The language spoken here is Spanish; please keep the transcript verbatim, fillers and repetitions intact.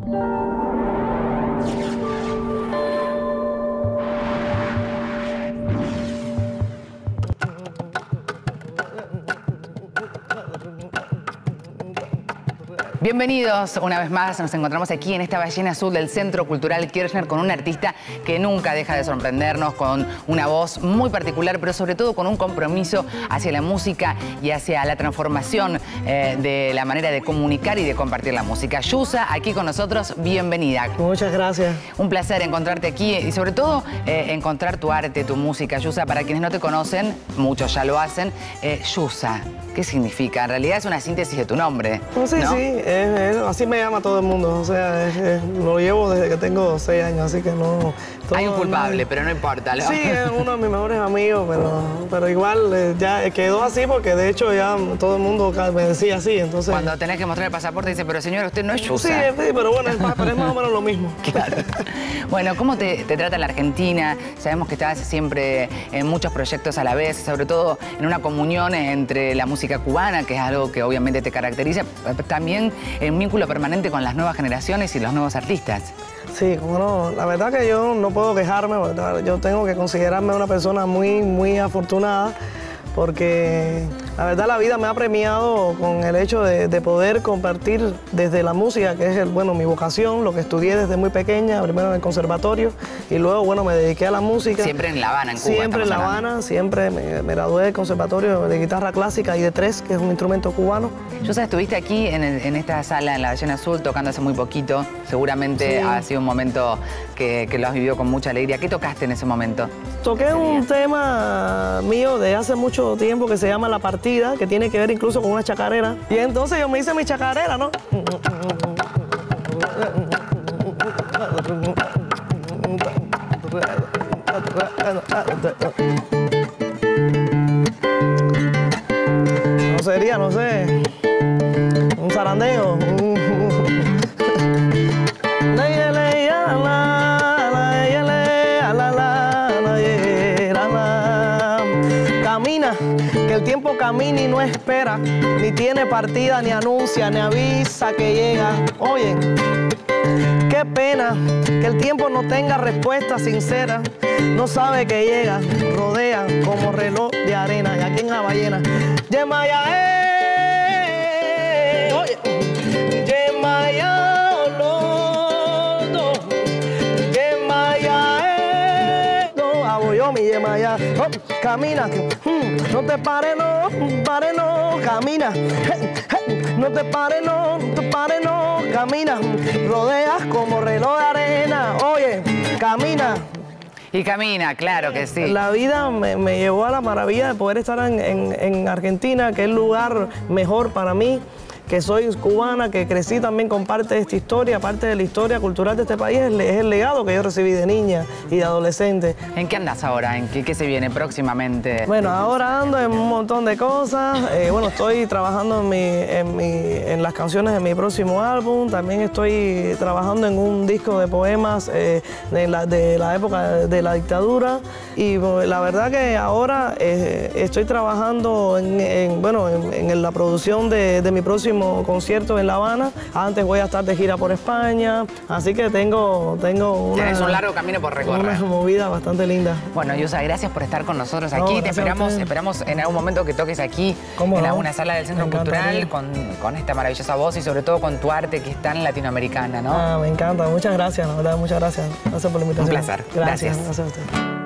Bienvenidos una vez más, nos encontramos aquí en esta ballena azul del Centro Cultural Kirchner con un artista que nunca deja de sorprendernos, con una voz muy particular, pero sobre todo con un compromiso hacia la música y hacia la transformación eh, de la manera de comunicar y de compartir la música. Yusa, aquí con nosotros, bienvenida. Muchas gracias. Un placer encontrarte aquí y sobre todo eh, encontrar tu arte, tu música. Yusa, para quienes no te conocen, muchos ya lo hacen, eh, Yusa, ¿qué significa? En realidad es una síntesis de tu nombre, oh, sí, ¿no? Sí, es, es, así me llama todo el mundo. O sea, es, es, lo llevo desde que tengo seis años, así que no... Todo, Hay un culpable, no, pero no importa, ¿no? Sí, es uno de mis mejores amigos, pero, pero igual eh, ya quedó así porque de hecho ya todo el mundo me decía así, entonces... Cuando tenés que mostrar el pasaporte dice, pero señora, usted no es Yusa. Sí, sí, pero bueno, es, pero es más o menos lo mismo. Claro. Bueno, ¿cómo te, te trata la Argentina? Sabemos que estás siempre en muchos proyectos a la vez, sobre todo en una comunión entre la música cubana, que es algo que obviamente te caracteriza, también en un vínculo permanente con las nuevas generaciones y los nuevos artistas. Sí, como no, la verdad que yo no puedo quejarme, ¿verdad? Yo tengo que considerarme una persona muy, muy afortunada porque la verdad la vida me ha premiado con el hecho de, de poder compartir desde la música, que es el, bueno, mi vocación, lo que estudié desde muy pequeña, primero en el conservatorio y luego bueno, me dediqué a la música. Siempre en La Habana, en Cuba. Siempre en La Habana, siempre me, me gradué del conservatorio de guitarra clásica y de tres, que es un instrumento cubano. Yusa, estuviste aquí en, el, en esta sala en la Ballena Azul tocando hace muy poquito, seguramente sí. Ha sido un momento que, que lo has vivido con mucha alegría. ¿Qué tocaste en ese momento? Toqué un tema mío de hace mucho tiempo que se llama La Partida, que tiene que ver incluso con una chacarera. Y entonces yo me hice mi chacarera, ¿no? No sería, no sé, un zarandeo. Camina, que el tiempo camina y no espera, ni tiene partida, ni anuncia, ni avisa que llega. Oye, qué pena que el tiempo no tenga respuesta sincera, no sabe que llega, rodea como reloj de arena. Y aquí en la ballena, Yemaya, eh, oye, Yemaya, Olodo, Yemaya, eh, no, hago yo mi Yemaya, oh, camina, hmm, no te pares, no, pare, no, camina, hey, hey, no te pares, no, no te pares, no, camina, rodeas como reloj de arena, oye, camina. Y camina, claro que sí. La vida me, me llevó a la maravilla de poder estar en, en, en Argentina, que es el lugar mejor para mí, que soy cubana, que crecí también con parte de esta historia, parte de la historia cultural de este país, es, es el legado que yo recibí de niña y de adolescente. ¿En qué andas ahora? ¿En qué, qué se viene próximamente? Bueno, ahora ando en un montón de cosas. Eh, bueno, estoy trabajando en, mi, en, mi, en las canciones de mi próximo álbum. También estoy trabajando en un disco de poemas eh, de, la, de la época de la dictadura. Y bueno, la verdad que ahora eh, estoy trabajando en, en, bueno, en, en la producción de, de mi próximo concierto en La Habana. Antes voy a estar de gira por España, así que tengo, tengo una, Tienes un largo camino por recorrer. Una movida bastante linda. Bueno, Yusa, gracias por estar con nosotros aquí. No, Te esperamos, esperamos en algún momento que toques aquí en no? alguna sala del Centro Cultural con, con esta maravillosa voz y sobre todo con tu arte que es tan latinoamericana, ¿no? Ah, me encanta. Muchas gracias, la verdad, muchas gracias. Gracias por la invitación. Un placer. Gracias. Gracias. Gracias a usted.